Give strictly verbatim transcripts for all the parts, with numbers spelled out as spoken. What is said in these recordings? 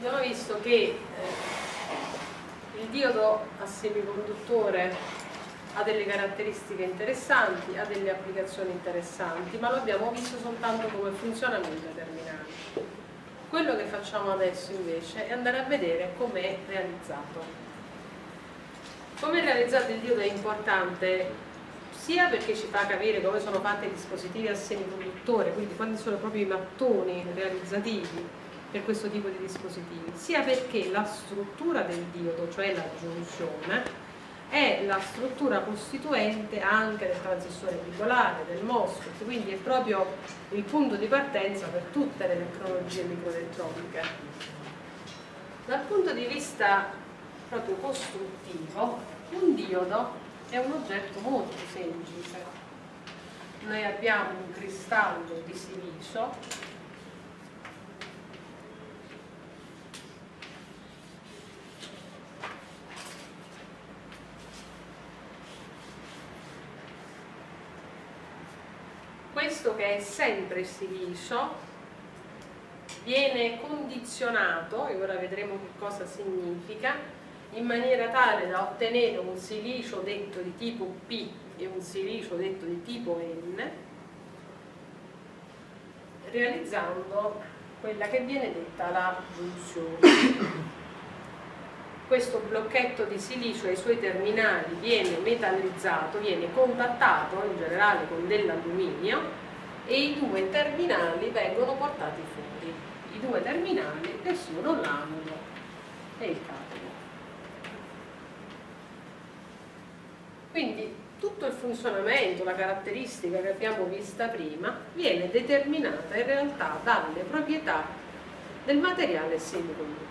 abbiamo visto che eh, il diodo a semiconduttore ha delle caratteristiche interessanti, ha delle applicazioni interessanti, ma lo abbiamo visto soltanto come funzionamento terminale. Quello che facciamo adesso invece è andare a vedere com'è realizzato. Come è realizzato il diodo è importante sia perché ci fa capire come sono fatti i dispositivi a semiconduttore, quindi quali sono proprio i mattoni realizzativi per questo tipo di dispositivi, sia perché la struttura del diodo, cioè la giunzione, è la struttura costituente anche del transistore bipolare, del MOSFET, quindi è proprio il punto di partenza per tutte le tecnologie microelettroniche. Dal punto di vista proprio costruttivo, un diodo è un oggetto molto semplice. Noi abbiamo un cristallo di silicio questo, che è sempre silicio, viene condizionato, e ora vedremo che cosa significa, in maniera tale da ottenere un silicio detto di tipo P e un silicio detto di tipo N, realizzando quella che viene detta la giunzione. Questo blocchetto di silicio ai suoi terminali viene metallizzato, viene contattato in generale con dell'alluminio e i due terminali vengono portati fuori. I due terminali che sono l'anodo e il catodo. Quindi tutto il funzionamento, la caratteristica che abbiamo vista prima, viene determinata in realtà dalle proprietà del materiale semiconduttore.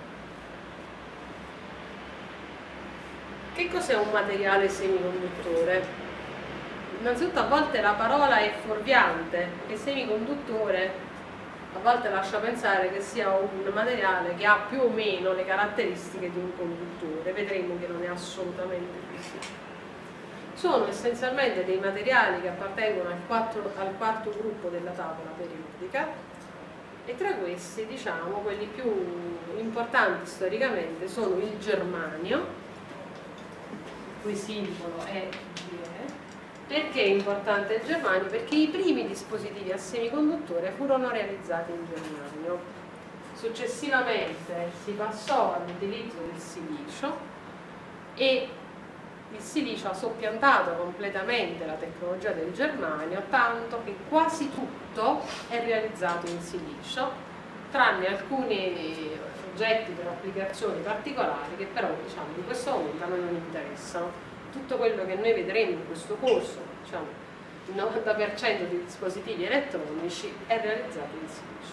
Che cos'è un materiale semiconduttore? Innanzitutto a volte la parola è fuorviante e semiconduttore a volte lascia pensare che sia un materiale che ha più o meno le caratteristiche di un conduttore. Vedremo che non è assolutamente così. Sono essenzialmente dei materiali che appartengono al, quattro, al quarto gruppo della tavola periodica e tra questi, diciamo, quelli più importanti storicamente sono il germanio, il cui simbolo è G E. Perché è importante il germanio? Perché i primi dispositivi a semiconduttore furono realizzati in germanio. Successivamente si passò all'utilizzo del silicio e il silicio ha soppiantato completamente la tecnologia del germanio, tanto che quasi tutto è realizzato in silicio, tranne alcuni oggetti per applicazioni particolari che però, diciamo, in questo momento a noi non interessano. Tutto quello che noi vedremo in questo corso, diciamo, il novanta per cento dei dispositivi elettronici è realizzato in silicio.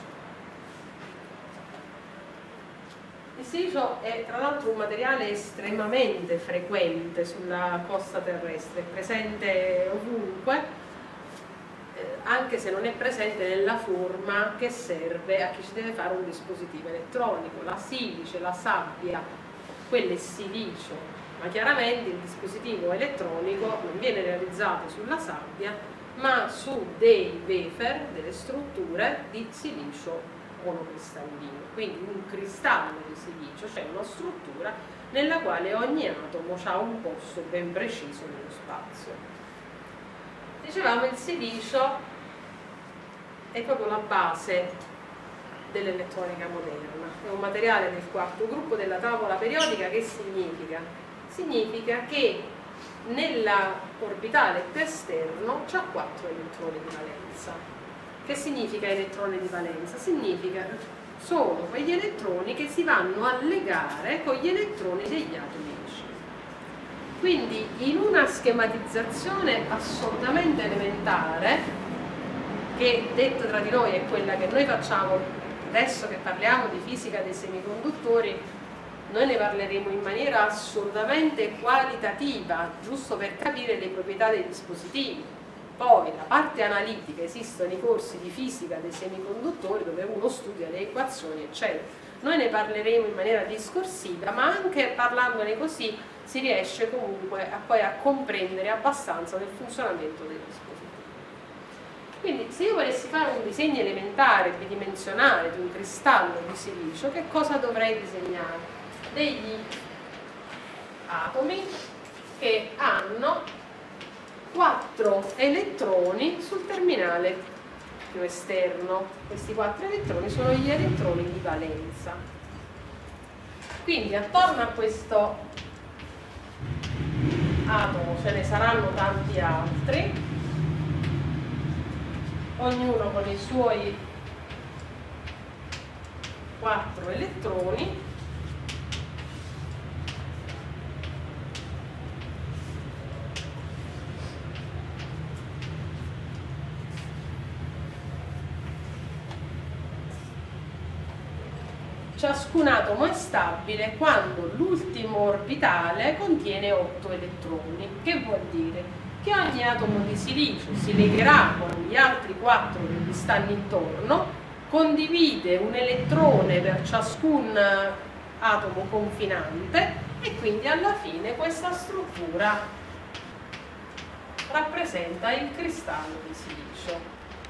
Il silicio è tra l'altro un materiale estremamente frequente sulla costa terrestre, è presente ovunque, eh, anche se non è presente nella forma che serve a chi ci deve fare un dispositivo elettronico. La silice, la sabbia, quello è silicio, ma chiaramente il dispositivo elettronico non viene realizzato sulla sabbia, ma su dei wafer, delle strutture di silicio monocristallino, quindi un cristallo di silicio, cioè una struttura nella quale ogni atomo ha un posto ben preciso nello spazio. Dicevamo, il silicio è proprio la base dell'elettronica moderna, è un materiale del quarto gruppo della tavola periodica. Che significa? Significa che nella orbitale più esterno c'ha quattro elettroni di valenza. Che significa elettroni di valenza? Significa sono quegli elettroni che si vanno a legare con gli elettroni degli atomi vicini. Quindi in una schematizzazione assolutamente elementare, che detto tra di noi è quella che noi facciamo adesso che parliamo di fisica dei semiconduttori, noi ne parleremo in maniera assolutamente qualitativa, giusto per capire le proprietà dei dispositivi. Poi la parte analitica, esistono i corsi di fisica dei semiconduttori dove uno studia le equazioni eccetera. Noi ne parleremo in maniera discorsiva, ma anche parlandone così si riesce comunque a, poi a comprendere abbastanza del funzionamento dei dispositivi. Quindi se io volessi fare un disegno elementare bidimensionale di un cristallo di silicio, che cosa dovrei disegnare? Degli atomi che hanno quattro elettroni sul terminale più esterno. Questi quattro elettroni sono gli elettroni di valenza. Quindi attorno a questo atomo ce ne saranno tanti altri, ognuno con i suoi quattro elettroni. Ciascun atomo è stabile quando l'ultimo orbitale contiene otto elettroni. Che vuol dire? Che ogni atomo di silicio si legherà con gli altri quattro che gli stanno intorno, condivide un elettrone per ciascun atomo confinante e quindi alla fine questa struttura rappresenta il cristallo di silicio.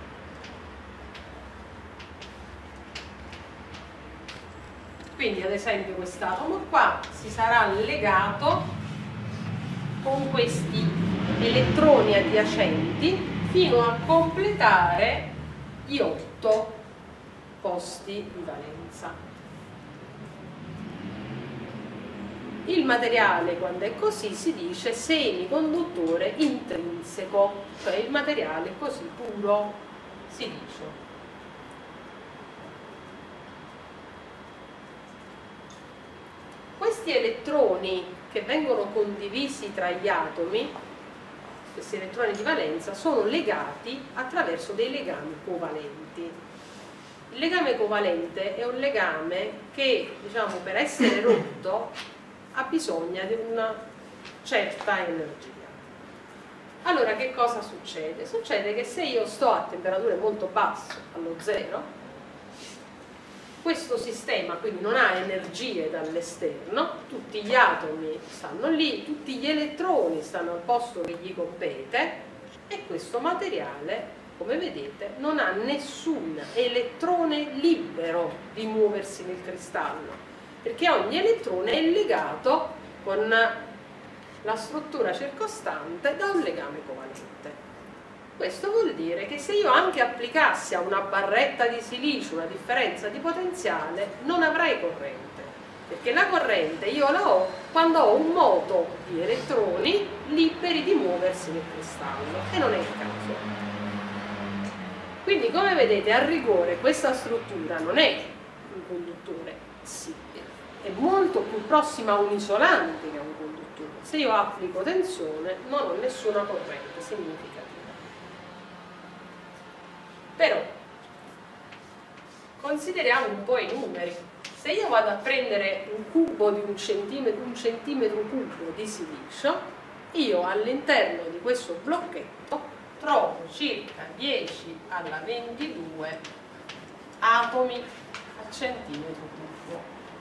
Quindi ad esempio quest'atomo qua si sarà legato con questi elettroni adiacenti fino a completare gli otto posti di valenza. Il materiale, quando è così, si dice semiconduttore intrinseco, cioè il materiale così puro silicio. Questi elettroni che vengono condivisi tra gli atomi, questi elettroni di valenza, sono legati attraverso dei legami covalenti. Il legame covalente è un legame che, diciamo, per essere rotto ha bisogno di una certa energia. Allora che cosa succede? Succede che se io sto a temperature molto basse, allo zero, questo sistema quindi non ha energie dall'esterno, tutti gli atomi stanno lì, tutti gli elettroni stanno al posto che gli compete e questo materiale, come vedete, non ha nessun elettrone libero di muoversi nel cristallo, perché ogni elettrone è legato con la struttura circostante da un legame covalente. Questo vuol dire che se io anche applicassi a una barretta di silicio una differenza di potenziale non avrei corrente, perché la corrente io la ho quando ho un moto di elettroni liberi di muoversi nel cristallo e non è il caso. Quindi come vedete a rigore questa struttura non è un conduttore, sì, è molto più prossima a un isolante che a un conduttore. Se io applico tensione non ho nessuna corrente significativa. Però consideriamo un po' i numeri. Se io vado a prendere un cubo di un centimetro, un centimetro cubo di silicio, io all'interno di questo blocchetto trovo circa dieci alla ventidue atomi a centimetro cubo.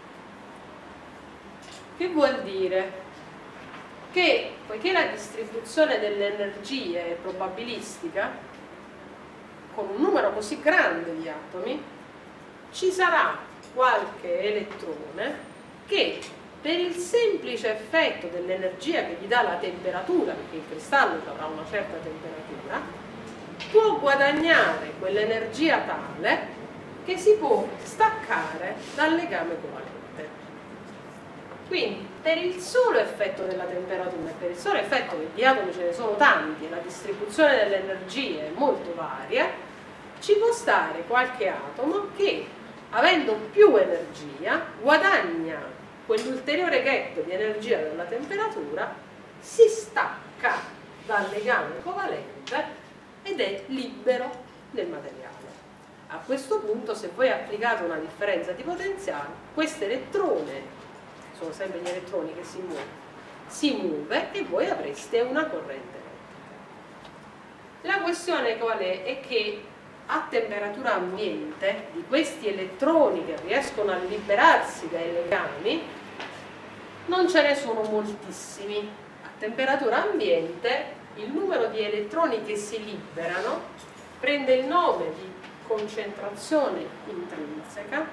Che vuol dire? Che poiché la distribuzione delle energie è probabilistica, con un numero così grande di atomi, ci sarà qualche elettrone che per il semplice effetto dell'energia che gli dà la temperatura, perché il cristallo avrà una certa temperatura, può guadagnare quell'energia tale che si può staccare dal legame covalente. Quindi per il solo effetto della temperatura e per il solo effetto che gli atomi ce ne sono tanti e la distribuzione delle energie è molto varia, ci può stare qualche atomo che, avendo più energia, guadagna quell'ulteriore gap di energia della temperatura, si stacca dal legame covalente ed è libero del materiale. A questo punto, se voi applicate una differenza di potenziale, questo elettrone, sono sempre gli elettroni che si muovono, si muove e voi avreste una corrente elettrica. La questione qual è? È che a temperatura ambiente di questi elettroni che riescono a liberarsi dai legami non ce ne sono moltissimi. A temperatura ambiente il numero di elettroni che si liberano prende il nome di concentrazione intrinseca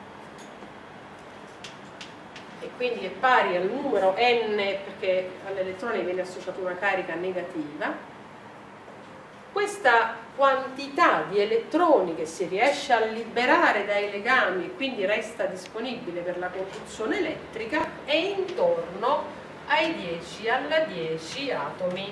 e quindi è pari al numero n, perché all'elettrone viene associata una carica negativa. Questa quantità di elettroni che si riesce a liberare dai legami e quindi resta disponibile per la conduzione elettrica è intorno ai dieci alla dieci atomi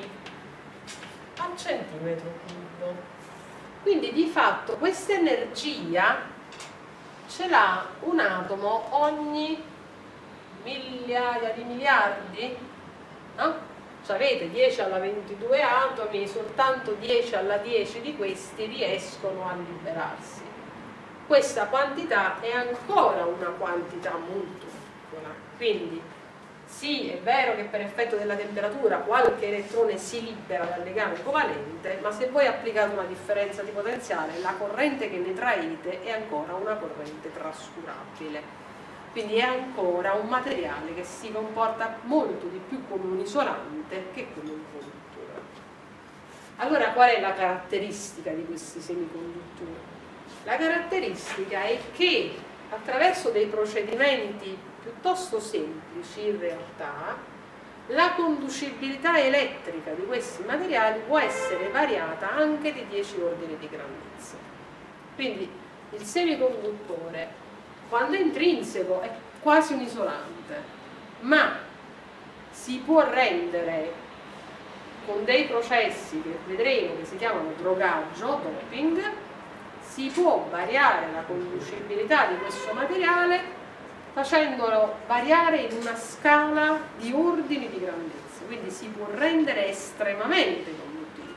al centimetro cubo. Quindi di fatto questa energia ce l'ha un atomo ogni migliaia di miliardi, no? Cioè avete dieci alla ventidue atomi, soltanto dieci alla dieci di questi riescono a liberarsi. Questa quantità è ancora una quantità molto piccola, quindi sì, è vero che per effetto della temperatura qualche elettrone si libera dal legame covalente, ma se voi applicate una differenza di potenziale, la corrente che ne traete è ancora una corrente trascurabile. Quindi è ancora un materiale che si comporta molto di più come un isolante che come un conduttore. Allora qual è la caratteristica di questi semiconduttori? La caratteristica è che attraverso dei procedimenti piuttosto semplici in realtà la conducibilità elettrica di questi materiali può essere variata anche di dieci ordini di grandezza. Quindi il semiconduttore, quando è intrinseco, è quasi un isolante, ma si può rendere con dei processi che vedremo che si chiamano drogaggio, doping, si può variare la conducibilità di questo materiale facendolo variare in una scala di ordini di grandezza, quindi si può rendere estremamente conduttivo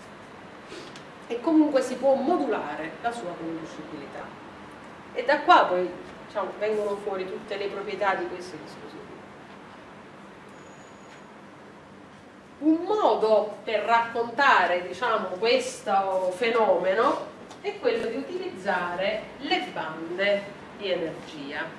e comunque si può modulare la sua conducibilità. E da qua poi diciamo, vengono fuori tutte le proprietà di questi dispositivi. Un modo per raccontare diciamo, questo fenomeno è quello di utilizzare le bande di energia.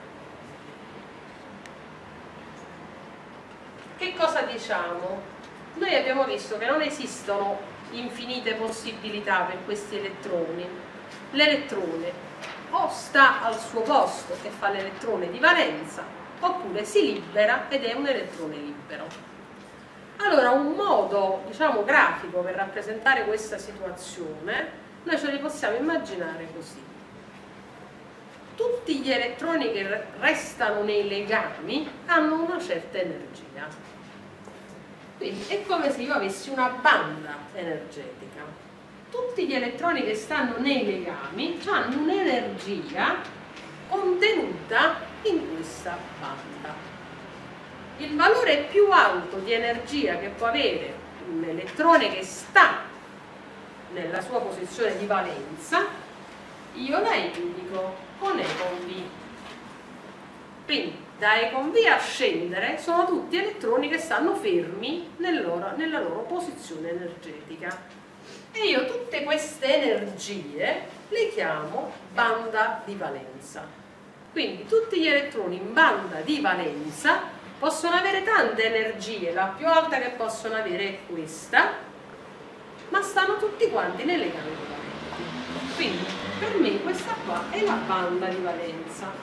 Che cosa diciamo? Noi abbiamo visto che non esistono infinite possibilità per questi elettroni. L'elettrone o sta al suo posto e fa l'elettrone di valenza, oppure si libera ed è un elettrone libero. Allora, un modo, diciamo, grafico per rappresentare questa situazione, noi ce li possiamo immaginare così. Tutti gli elettroni che restano nei legami hanno una certa energia. Quindi è come se io avessi una banda energetica. Tutti gli elettroni che stanno nei legami hanno un'energia contenuta in questa banda. Il valore più alto di energia che può avere un elettrone che sta nella sua posizione di valenza, io la indico con E con V. Quindi da E con V a scendere sono tutti elettroni che stanno fermi nel loro, nella loro posizione energetica. E io tutte queste energie le chiamo banda di valenza. Quindi tutti gli elettroni in banda di valenza possono avere tante energie, la più alta che possono avere è questa, ma stanno tutti quanti nei legami covalenti. Quindi per me questa qua è la banda di valenza.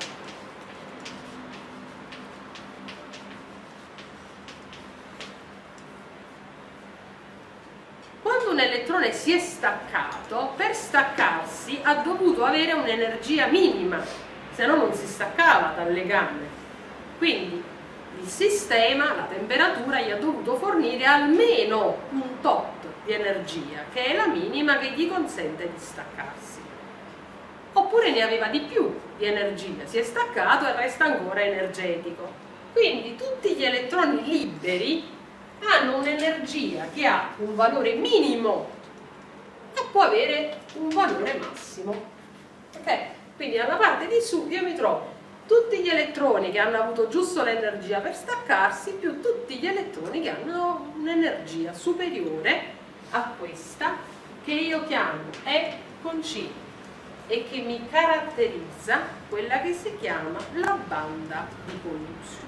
Quando un elettrone si è staccato, per staccarsi ha dovuto avere un'energia minima, se no non si staccava dal legame. Quindi il sistema, la temperatura, gli ha dovuto fornire almeno un tot di energia, che è la minima che gli consente di staccarsi. Oppure ne aveva di più di energia, si è staccato e resta ancora energetico. Quindi tutti gli elettroni liberi hanno un'energia che ha un valore minimo e può avere un valore massimo. Ok? Quindi alla parte di su io mi trovo tutti gli elettroni che hanno avuto giusto l'energia per staccarsi più tutti gli elettroni che hanno un'energia superiore a questa, che io chiamo E con C e che mi caratterizza quella che si chiama la banda di conduzione.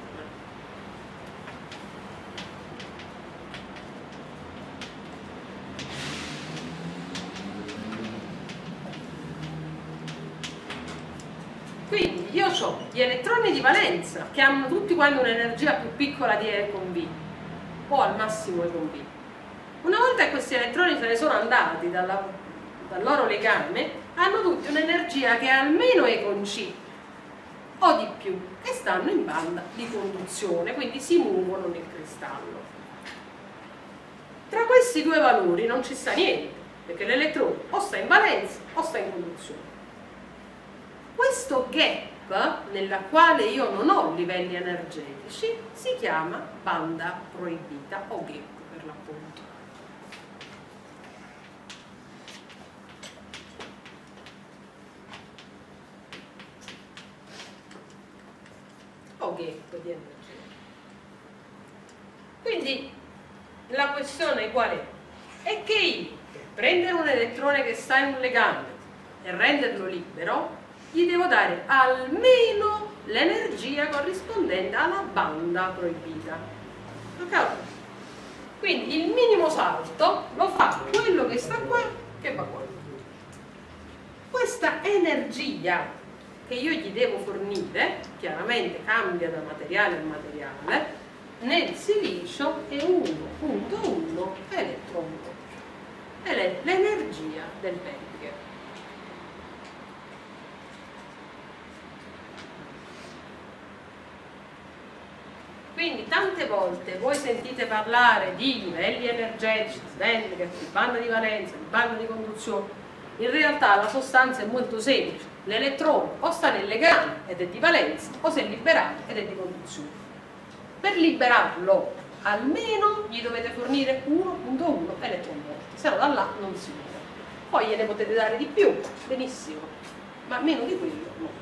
Quindi io ho gli elettroni di valenza che hanno tutti quanti un'energia più piccola di E con B, o al massimo E con B. Una volta che questi elettroni se ne sono andati dalla, dal loro legame, hanno tutti un'energia che è almeno E con C o di più, e stanno in banda di conduzione, quindi si muovono nel cristallo. Tra questi due valori non ci sta niente, perché l'elettrone o sta in valenza o sta in conduzione. Questo gap, nella quale io non ho livelli energetici, si chiama banda proibita o gap per l'appunto. O gap di energia. Quindi la questione qual è? È che io, per prendere un elettrone che sta in un legame e renderlo libero, gli devo dare almeno l'energia corrispondente alla banda proibita. Ok? Quindi il minimo salto lo fa quello che sta qua che va qua. Questa energia che io gli devo fornire, chiaramente cambia da materiale a materiale, nel silicio è uno virgola uno eletron volt. È l'energia del Peltiger. Quindi tante volte voi sentite parlare di livelli energetici, di Peltiger, di banda di valenza, di banda di conduzione. In realtà la sostanza è molto semplice. L'elettrone o sta nel legame ed è di valenza, o si è liberato ed è di conduzione. Per liberarlo almeno gli dovete fornire uno virgola uno eletron volt, se no da là non si libera. Poi gliene potete dare di più, benissimo, ma meno di quello no.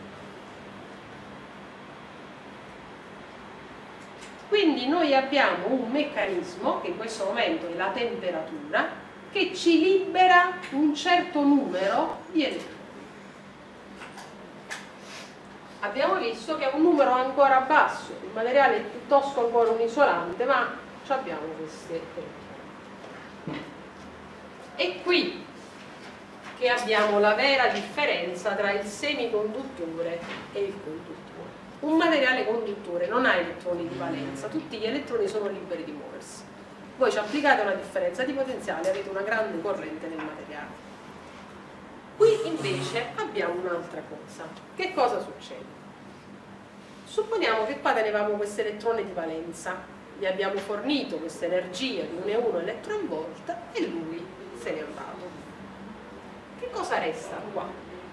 Quindi noi abbiamo un meccanismo, che in questo momento è la temperatura, che ci libera un certo numero di elettroni. Abbiamo visto che è un numero ancora basso, il materiale è piuttosto ancora un isolante, ma abbiamo queste elettroni. È qui che abbiamo la vera differenza tra il semiconduttore e il conduttore. Un materiale conduttore non ha elettroni di valenza, tutti gli elettroni sono liberi di muoversi. Voi ci applicate una differenza di potenziale e avete una grande corrente nel materiale. Qui invece abbiamo un'altra cosa. Che cosa succede? Supponiamo che qua tenevamo questo elettrone di valenza, gli abbiamo fornito questa energia di uno virgola uno eletron volt e lui se n'è andato. Che cosa resta qua?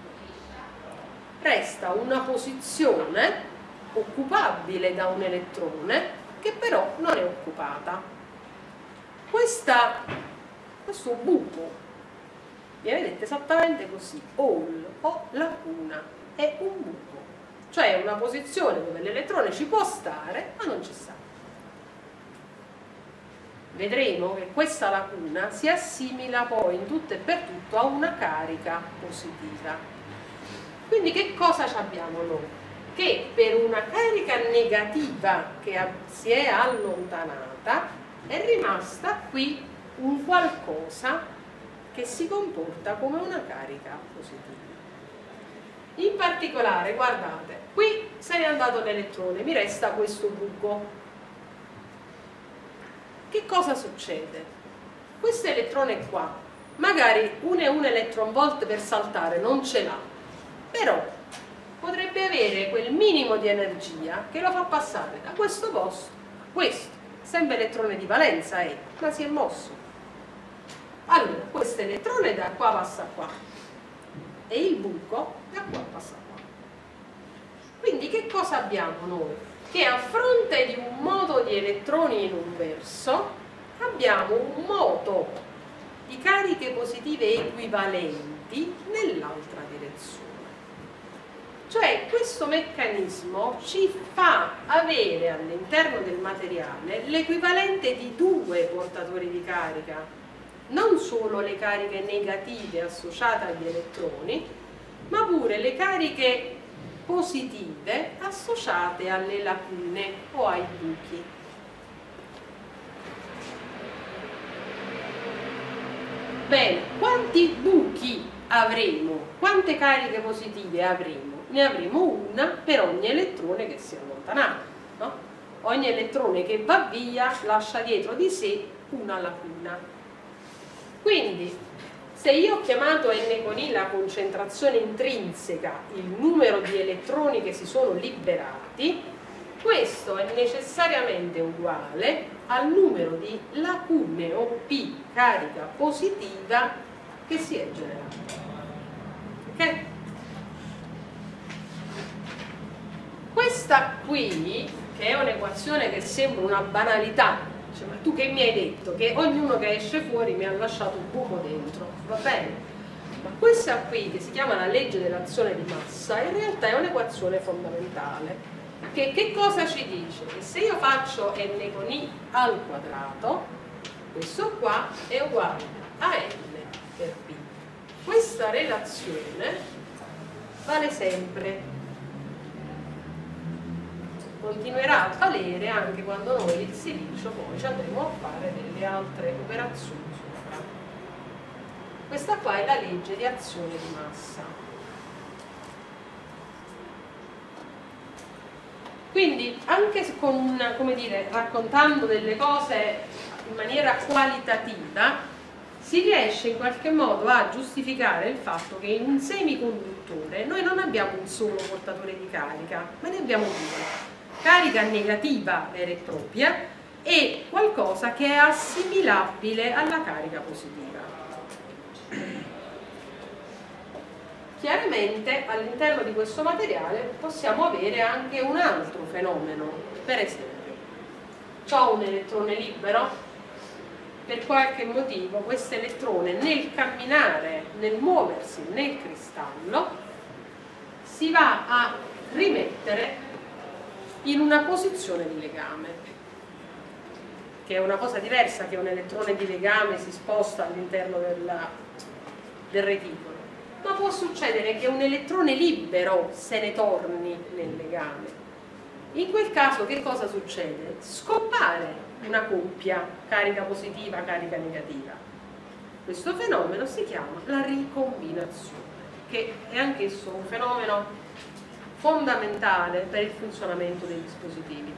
Resta una posizione occupabile da un elettrone che però non è occupata. Questa, questo buco viene detto esattamente così, hole o lacuna, è un buco, cioè una posizione dove l'elettrone ci può stare ma non ci sta. Vedremo che questa lacuna si assimila poi in tutto e per tutto a una carica positiva. Quindi che cosa abbiamo noi? Che per una carica negativa che si è allontanata è rimasta qui un qualcosa che si comporta come una carica positiva. In particolare, guardate, qui se n'è andato l'elettrone, mi resta questo buco. Che cosa succede? Questo elettrone qua, magari uno virgola uno electron volt per saltare non ce l'ha, però potrebbe avere quel minimo di energia che lo fa passare da questo posto a questo. Sempre elettrone di valenza è, ma si è mosso. Allora, questo elettrone da qua passa qua e il buco da qua passa qua. Quindi che cosa abbiamo noi? Che a fronte di un moto di elettroni in un verso abbiamo un moto di cariche positive equivalenti nell'altra direzione. Cioè questo meccanismo ci fa avere all'interno del materiale l'equivalente di due portatori di carica, non solo le cariche negative associate agli elettroni, ma pure le cariche positive associate alle lacune o ai buchi. Bene, quanti buchi avremo? Quante cariche positive avremo? ne avremo una per ogni elettrone che si è allontanato, no? Ogni elettrone che va via lascia dietro di sé una lacuna. Quindi se io ho chiamato N con I la concentrazione intrinseca, il numero di elettroni che si sono liberati, questo è necessariamente uguale al numero di lacune o P carica positiva che si è generata. Ok? Questa qui, che è un'equazione che sembra una banalità, cioè, ma tu che mi hai detto? Che ognuno che esce fuori mi ha lasciato un buco dentro, va bene? Ma questa qui, che si chiama la legge dell'azione di massa, in realtà è un'equazione fondamentale, che che cosa ci dice? Che se io faccio N con I al quadrato, questo qua è uguale a N per P. Questa relazione vale sempre, continuerà a valere anche quando noi il silicio poi ci andremo a fare delle altre operazioni sopra. Questa qua è la legge di azione di massa. Quindi anche con una, come dire, raccontando delle cose in maniera qualitativa, si riesce in qualche modo a giustificare il fatto che in un semiconduttore noi non abbiamo un solo portatore di carica, ma ne abbiamo due. Carica negativa vera e propria e qualcosa che è assimilabile alla carica positiva. Chiaramente all'interno di questo materiale possiamo avere anche un altro fenomeno. Per esempio, ho un elettrone libero, per qualche motivo questo elettrone nel camminare, nel muoversi nel cristallo, si va a rimettere in una posizione di legame, che è una cosa diversa che un elettrone di legame si sposta all'interno del reticolo, ma può succedere che un elettrone libero se ne torni nel legame. In quel caso che cosa succede? Scompare una coppia carica positiva, carica negativa. Questo fenomeno si chiama la ricombinazione, che è anch'esso un fenomeno fondamentale per il funzionamento dei dispositivi.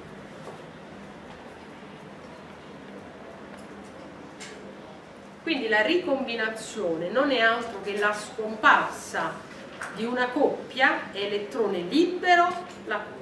Quindi la ricombinazione non è altro che la scomparsa di una coppia elettrone libero-lacuna.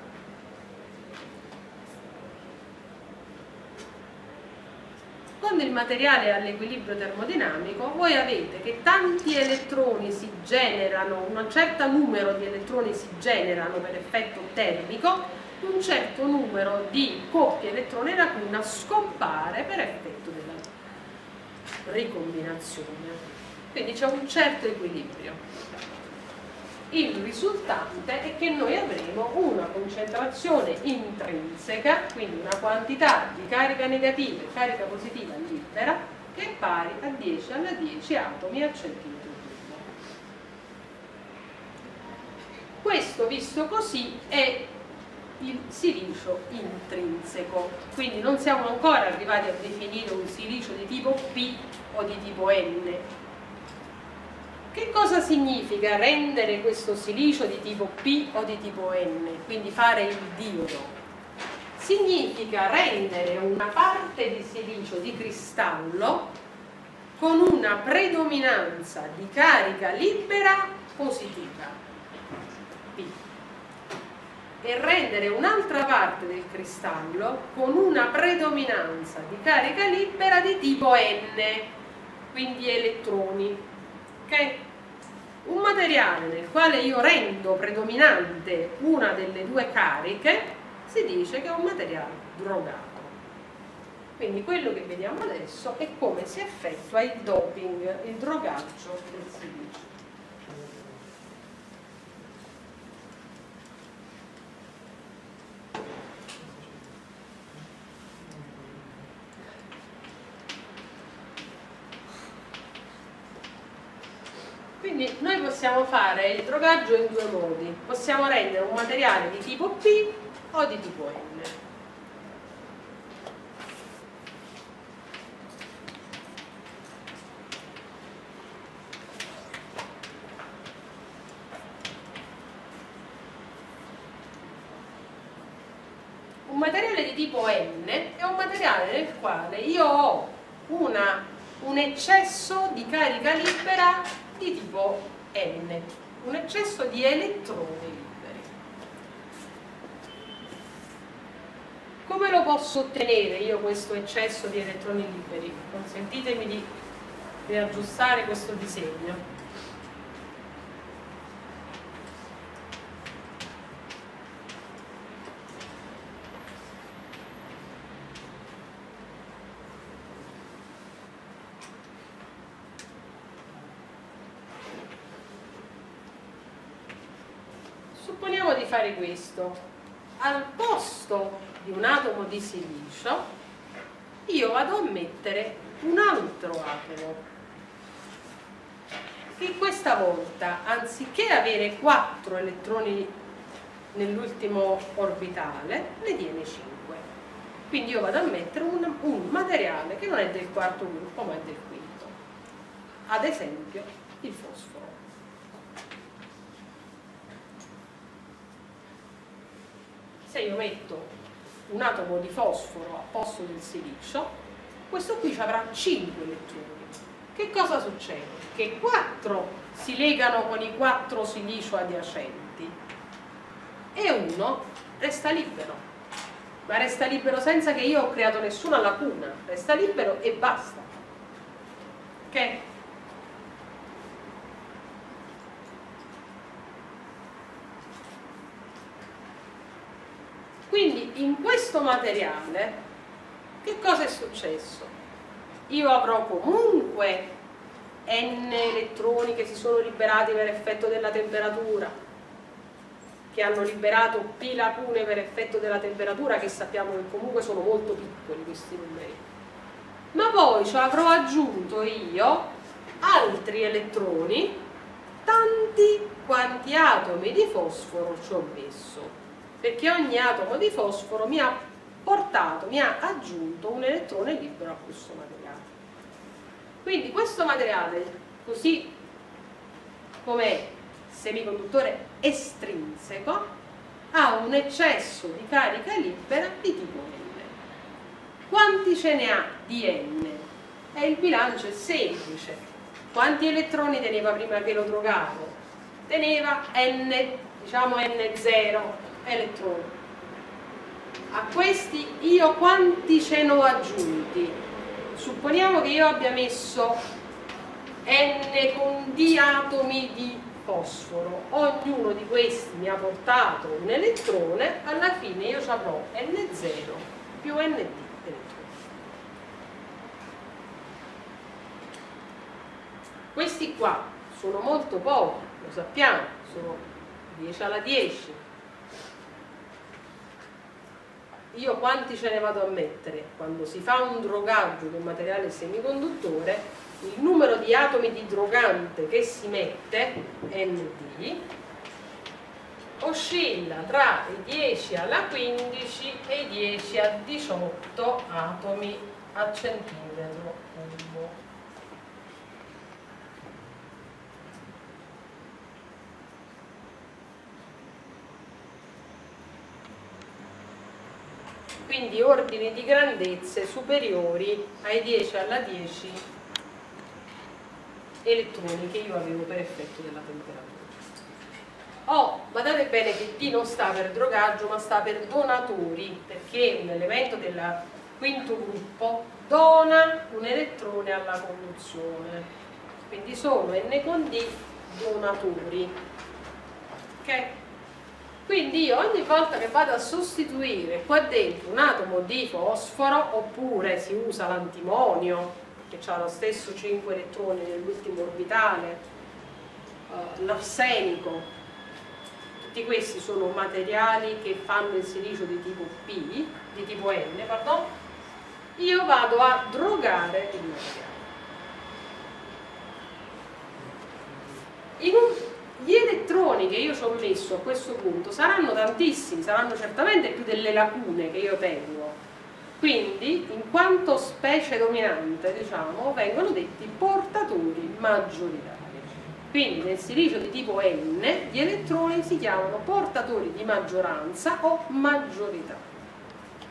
Quando il materiale è all'equilibrio termodinamico, voi avete che tanti elettroni si generano, un certo numero di elettroni si generano per effetto termico, un certo numero di coppie elettrone-lacuna scompare per effetto della ricombinazione. Quindi c'è un certo equilibrio. Il risultante è che noi avremo una concentrazione intrinseca, quindi una quantità di carica negativa e carica positiva libera, che è pari a dieci alla dieci atomi al centimetro cubo. Questo, visto così, è il silicio intrinseco, quindi non siamo ancora arrivati a definire un silicio di tipo P o di tipo N. Che cosa significa rendere questo silicio di tipo P o di tipo N, quindi fare il diodo? Significa rendere una parte di silicio di cristallo con una predominanza di carica libera positiva, P, e rendere un'altra parte del cristallo con una predominanza di carica libera di tipo N, quindi elettroni. Okay? Un materiale nel quale io rendo predominante una delle due cariche si dice che è un materiale drogato. Quindi quello che vediamo adesso è come si effettua il doping, il drogaggio del silicio. Quindi noi possiamo fare il drogaggio in due modi. Possiamo rendere un materiale di tipo P o di tipo N. materiale di tipo N è un materiale nel quale io ho una, un eccesso di carica libera di tipo N, un eccesso di elettroni liberi. Come lo posso ottenere io questo eccesso di elettroni liberi? Consentitemi di riaggiustare questo disegno. Supponiamo di fare questo. Al posto di un atomo di silicio io vado a mettere un altro atomo che questa volta, anziché avere quattro elettroni nell'ultimo orbitale, ne tiene cinque. Quindi io vado a mettere un, un materiale che non è del quarto gruppo ma è del quinto, ad esempio il fosforo. Se io metto un atomo di fosforo a posto del silicio, questo qui avrà cinque elettroni. Che cosa succede? Che quattro si legano con i quattro silicio adiacenti e uno resta libero, ma resta libero senza che io ho creato nessuna lacuna, resta libero e basta. Ok? Quindi in questo materiale che cosa è successo? Io avrò comunque N elettroni che si sono liberati per effetto della temperatura, che hanno liberato P lacune per effetto della temperatura, che sappiamo che comunque sono molto piccoli questi numeri. Ma poi ci avrò aggiunto io altri elettroni, tanti quanti atomi di fosforo ci ho messo, perché ogni atomo di fosforo mi ha portato, mi ha aggiunto un elettrone libero a questo materiale. Quindi questo materiale, così come semiconduttore estrinseco, ha un eccesso di carica libera di tipo N. Quanti ce ne ha di N? E il bilancio è semplice. Quanti elettroni teneva prima che lo drogavo? Teneva N, diciamo N zero elettroni. A questi io quanti ce ne ho aggiunti? Supponiamo che io abbia messo N con D atomi di fosforo, ognuno di questi mi ha portato un elettrone, alla fine io avrò N zero più N D elettroni. Questi qua sono molto pochi, lo sappiamo, sono dieci alla dieci. Io quanti ce ne vado a mettere? Quando si fa un drogaggio di un materiale semiconduttore, il numero di atomi di drogante che si mette, N D, oscilla tra i dieci alla quindici e i dieci a diciotto atomi a centimetro cubo. Quindi ordini di grandezze superiori ai dieci alla dieci elettroni che io avevo per effetto della temperatura. Oh, badate bene che D non sta per drogaggio ma sta per donatori, perché un elemento del quinto gruppo dona un elettrone alla conduzione, quindi sono N con D donatori. Ok? Quindi io ogni volta che vado a sostituire qua dentro un atomo di fosforo, oppure si usa l'antimonio che ha lo stesso cinque elettroni nell'ultimo orbitale, uh, l'arsenico, tutti questi sono materiali che fanno il silicio di tipo P, di tipo N, pardon, io vado a drogare il materiale. In un Gli elettroni che io ci ho messo a questo punto saranno tantissimi, saranno certamente più delle lacune che io tengo, quindi in quanto specie dominante, diciamo, vengono detti portatori maggioritari. Quindi nel silicio di tipo N gli elettroni si chiamano portatori di maggioranza o maggioritari.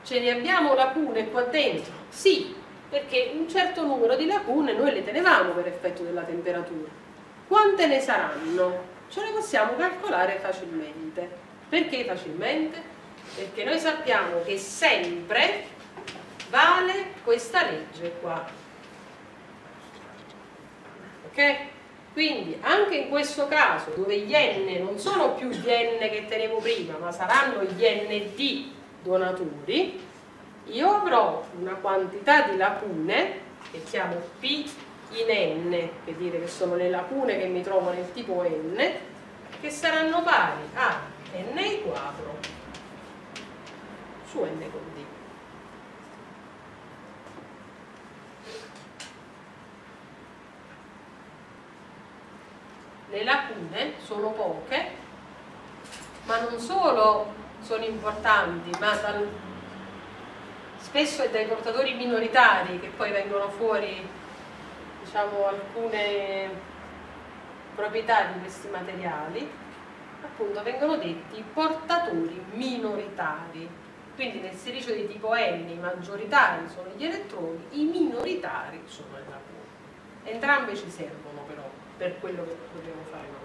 Ce ne abbiamo lacune qua dentro? Sì, perché un certo numero di lacune noi le tenevamo per effetto della temperatura. Quante ne saranno? Ce le possiamo calcolare facilmente. Perché facilmente? Perché noi sappiamo che sempre vale questa legge qua. Ok? Quindi anche in questo caso, dove gli n non sono più gli n che tenevo prima, ma saranno gli nd donaturi, io avrò una quantità di lacune che chiamo P in n, per dire che sono le lacune che mi trovo nel tipo n, che saranno pari a n quadro su n con d. Le lacune sono poche, ma non solo sono importanti, ma dal, spesso è dai portatori minoritari che poi vengono fuori, diciamo, alcune proprietà di questi materiali, appunto vengono detti portatori minoritari. Quindi nel silicio di tipo N i maggioritari sono gli elettroni, i minoritari sono le lacune. Entrambe ci servono però per quello che dobbiamo fare noi.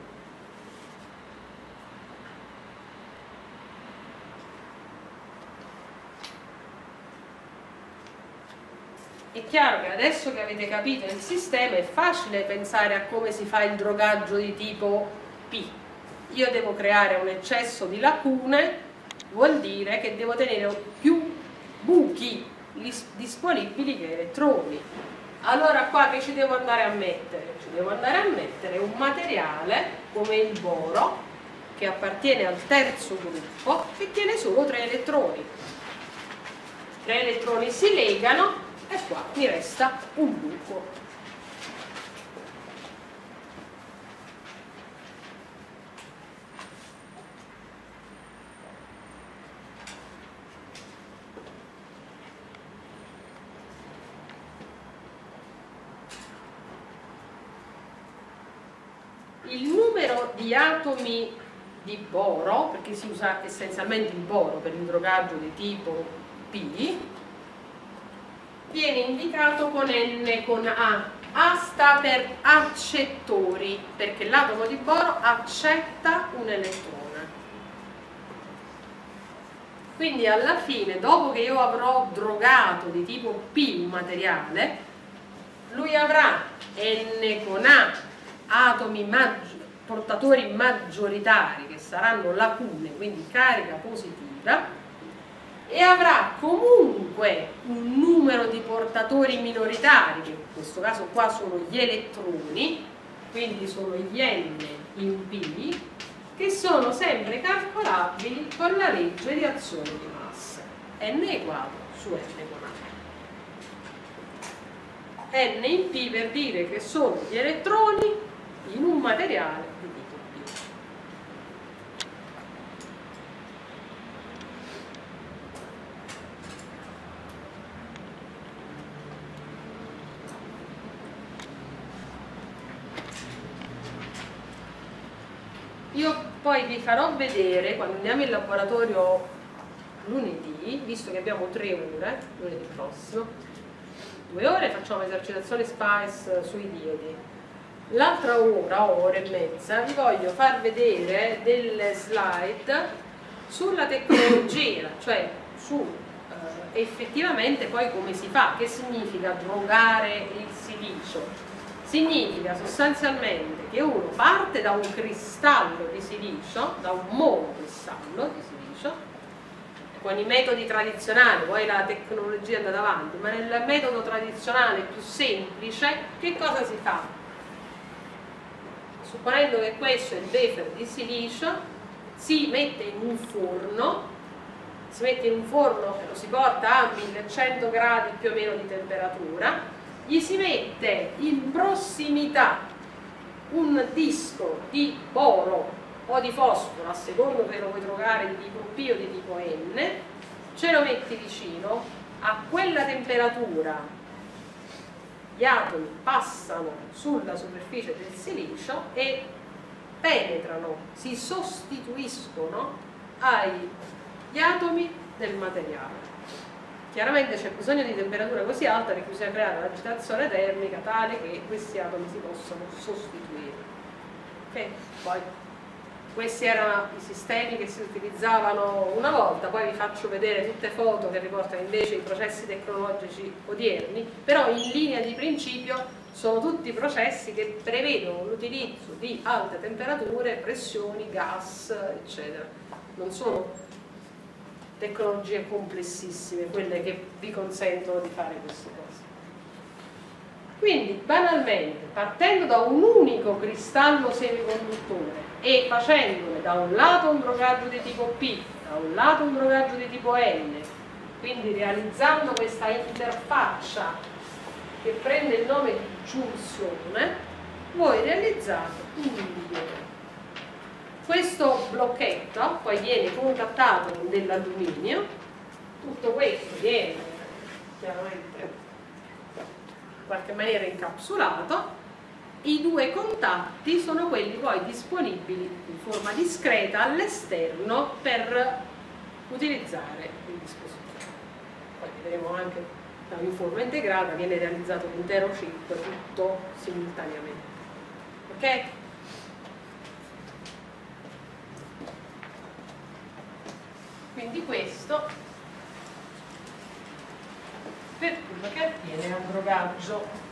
È chiaro che adesso che avete capito il sistema è facile pensare a come si fa il drogaggio di tipo P. Io devo creare un eccesso di lacune, vuol dire che devo tenere più buchi disponibili che elettroni. Allora qua che ci devo andare a mettere? Ci devo andare a mettere un materiale come il boro, che appartiene al terzo gruppo, che tiene solo tre elettroni. Tre elettroni si legano e qua mi resta un buco. Il numero di atomi di boro, perché si usa essenzialmente il boro per il drogaggio di tipo P, viene indicato con N con A. A sta per accettori, perché l'atomo di boro accetta un elettrone. Quindi alla fine, dopo che io avrò drogato di tipo P un materiale, lui avrà N con A atomi maggi- portatori maggioritari, che saranno lacune, quindi carica positiva, e avrà comunque un numero di portatori minoritari, che in questo caso qua sono gli elettroni, quindi sono gli N in P, che sono sempre calcolabili con la legge di azione di massa, N quadro su N con A. N in P per dire che sono gli elettroni in un materiale di tipo P. Io poi vi farò vedere, quando andiamo in laboratorio lunedì, visto che abbiamo tre ore, lunedì prossimo, due ore facciamo esercitazione SPICE sui diodi. L'altra ora, ora e mezza, vi voglio far vedere delle slide sulla tecnologia, cioè su eh, effettivamente poi come si fa, che significa drogare il silicio. Significa sostanzialmente che uno parte da un cristallo di silicio, da un monocristallo di silicio, con i metodi tradizionali, poi la tecnologia è andata avanti, ma nel metodo tradizionale più semplice, che cosa si fa? Supponendo che questo è il wafer di silicio, si mette in un forno, si mette in un forno che lo si porta a millecento gradi più o meno di temperatura, gli si mette in prossimità un disco di boro o di fosforo, a secondo che lo vuoi drogare di tipo P o di tipo N, ce lo metti vicino, a quella temperatura gli atomi passano sulla superficie del silicio e penetrano, si sostituiscono agli atomi del materiale. chiaramente c'è bisogno di temperatura così alta che bisogna creare un'agitazione termica tale che questi atomi si possano sostituire. Ok? Poi questi erano i sistemi che si utilizzavano una volta, poi vi faccio vedere tutte foto che riportano invece i processi tecnologici odierni, però in linea di principio sono tutti processi che prevedono l'utilizzo di alte temperature, pressioni, gas, eccetera. Non sono tecnologie complessissime quelle che vi consentono di fare queste cose. Quindi, banalmente, partendo da un unico cristallo semiconduttore e facendone da un lato un drogaggio di tipo P, da un lato un drogaggio di tipo N, quindi realizzando questa interfaccia che prende il nome di giunzione, voi realizzate un milione. Questo blocchetto poi viene contattato con dell'alluminio, tutto questo viene chiaramente in qualche maniera incapsulato, i due contatti sono quelli poi disponibili in forma discreta all'esterno per utilizzare il dispositivo. Poi vedremo anche in forma integrata, viene realizzato l'intero chip tutto simultaneamente. Ok? Quindi questo per quello che attiene al drogaggio.